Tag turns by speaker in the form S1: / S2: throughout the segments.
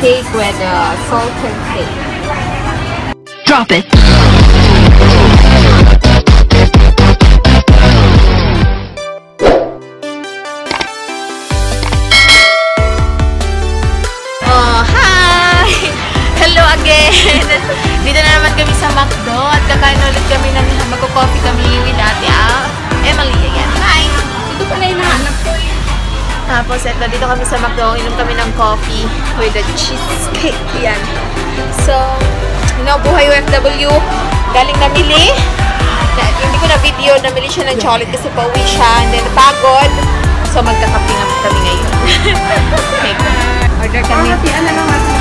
S1: Cheesecake with salted cake.
S2: Drop it.
S1: Oh, hi! Hello again! Dito na naman kami sa McDo at kakain ulit kami ng magko-coffee kami with Ate Emily again. Hi! Dito pala yung nahanap ko eh. Tapos eto, dito kami sa McDo, inom kami ng coffee with the cheesecake. Yan. So, you know, buhay OFW, galing namili. Hindi ko na video, namili siya ng chocolate kasi pauwi siya. And then, napagod. So, magkakape nga kami ngayon. Okay. Order kami. Hatian na lang natin.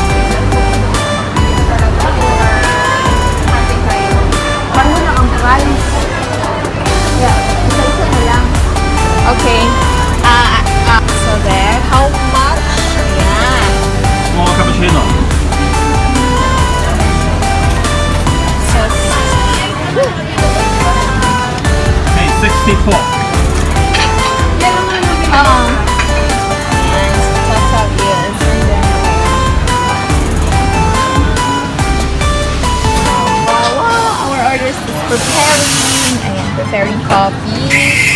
S1: Paano na ang price? Yeah, isa-isa na lang. Okay. So there, how much? Ayan.
S3: Small cappuccino.
S1: So,
S3: Okay, 64.
S1: And total is. Wow, our orders is preparing. Ayan, preparing coffee.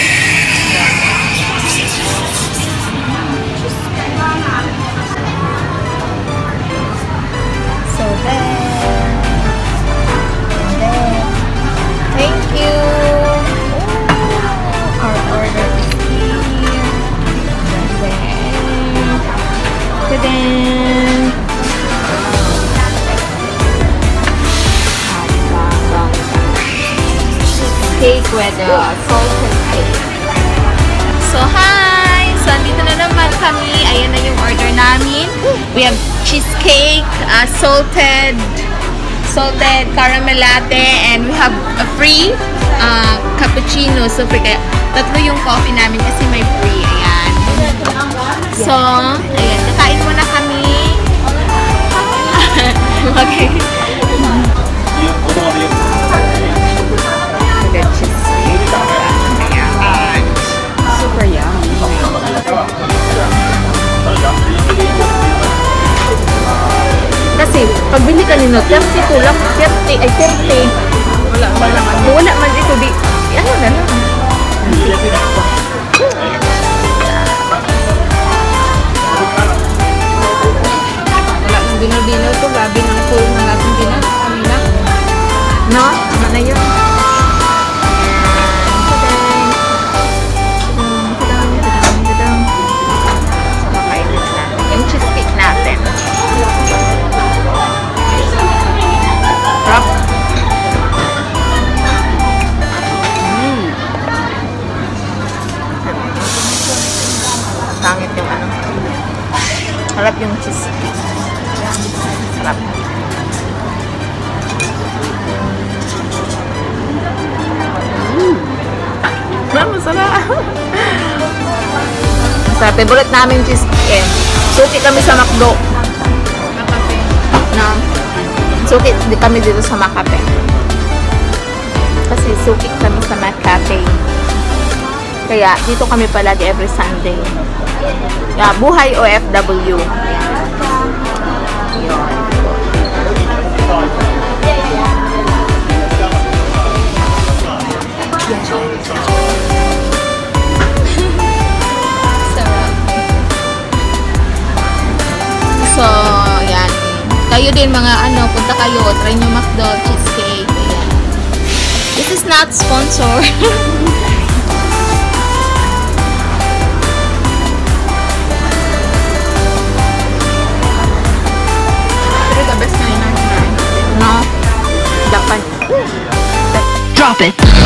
S1: So there. And there. Thank you. Ooh, our order is here. And then. Ta-da! Cake with salted cake. So, hi! So, andito na naman kami. Ayan na yung order namin. We have cheesecake, salted caramel latte, and we have a free cappuccino. So, free kaya tatlo yung coffee namin kasi may free. Ayan. So, ayan. Kakain muna kami. Okay. The cheesecake. Ayan. Super yummy. Kasi, pagbili ka nino, 32 lang, 30, ay 30. Wala man dito, di, ano na lang. Wala nang dino-dino to, gabi ng full na natin dino. Kanina. No? Tama na yun. Yung cheesecake natin. Sarap. Pangit yung ano. Sarap yung cheesecake. Sarap. Masarap. Masarap. Favorite namin cheesecake. Suki kami sa McDo. No. Suki kami dito sa Makate. Kasi suki kami sa Makate. Kaya dito kami palagi every Sunday. Yeah, buhay OFW. Yun. So, yan. Kayo din mga ano, punta kayo, try nyo McDo, cheesecake. Ayan. This is not sponsored. Pero the best na yun. No? Japan.
S2: Drop it.